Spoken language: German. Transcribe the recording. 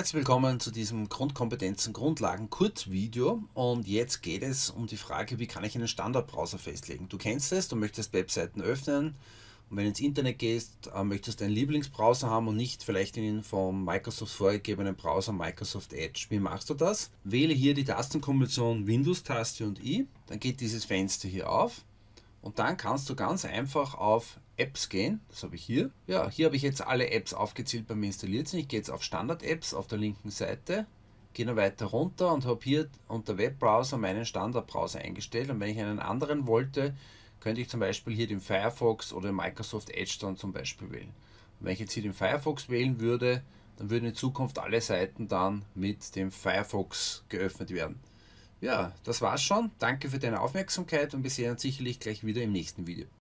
Herzlich willkommen zu diesem Grundkompetenzen Grundlagen Kurzvideo, und jetzt geht es um die Frage, wie kann ich einen Standardbrowser festlegen. Du kennst es, du möchtest Webseiten öffnen und wenn du ins Internet gehst, möchtest du einen Lieblingsbrowser haben und nicht vielleicht den vom Microsoft vorgegebenen Browser Microsoft Edge. Wie machst du das? Wähle hier die Tastenkombination Windows-Taste und I, dann geht dieses Fenster hier auf. Und dann kannst du ganz einfach auf Apps gehen, das habe ich hier. Ja, hier habe ich jetzt alle Apps aufgezählt bei mir installiert sind. Ich gehe jetzt auf Standard-Apps auf der linken Seite, gehe noch weiter runter und habe hier unter Webbrowser meinen Standardbrowser eingestellt. Und wenn ich einen anderen wollte, könnte ich zum Beispiel hier den Firefox oder Microsoft Edge dann zum Beispiel wählen. Und wenn ich jetzt hier den Firefox wählen würde, dann würden in Zukunft alle Seiten dann mit dem Firefox geöffnet werden. Ja, das war's schon. Danke für deine Aufmerksamkeit und wir sehen uns sicherlich gleich wieder im nächsten Video.